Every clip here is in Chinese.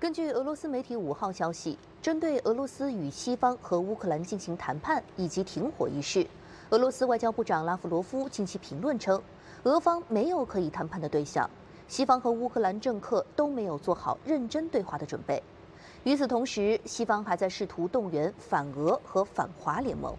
根据俄罗斯媒体5号消息，针对俄罗斯与西方和乌克兰进行谈判以及停火一事，俄罗斯外交部长拉夫罗夫近期评论称，俄方没有可以谈判的对象，西方和乌克兰政客都没有做好认真对话的准备。与此同时，西方还在试图动员反俄和反华联盟。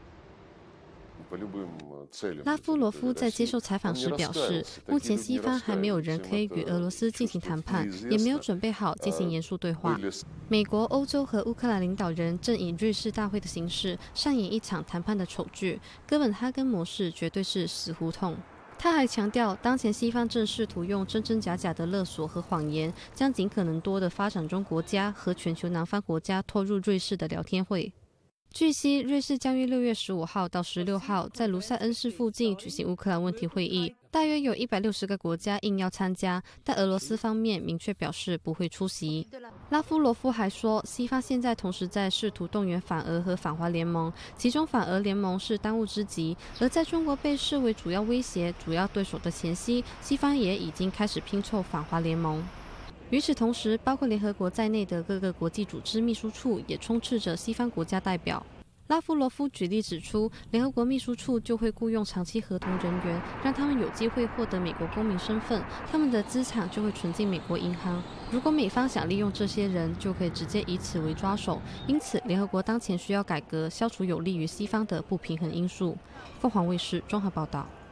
拉夫罗夫在接受采访时表示，目前西方还没有人可以与俄罗斯进行谈判，也没有准备好进行严肃对话。美国、欧洲和乌克兰领导人正以瑞士大会的形式上演一场谈判的丑剧，哥本哈根模式绝对是死胡同。他还强调，当前西方正试图用真真假假的勒索和谎言，将尽可能多的发展中国家和全球南方国家拖入瑞士的聊天会。 据悉，瑞士将于6月15号到16号在卢塞恩市附近举行乌克兰问题会议，大约有160个国家应邀参加，但俄罗斯方面明确表示不会出席。拉夫罗夫还说，西方现在同时在试图动员反俄和反华联盟，其中反俄联盟是当务之急。而在中国被视为主要威胁、主要对手的前夕，西方也已经开始拼凑反华联盟。 与此同时，包括联合国在内的各个国际组织秘书处也充斥着西方国家代表。拉夫罗夫举例指出，联合国秘书处就会雇佣长期合同人员，让他们有机会获得美国公民身份，他们的资产就会存进美国银行。如果美方想利用这些人，就可以直接以此为抓手。因此，联合国当前需要改革，消除有利于西方的不平衡因素。凤凰卫视综合报道。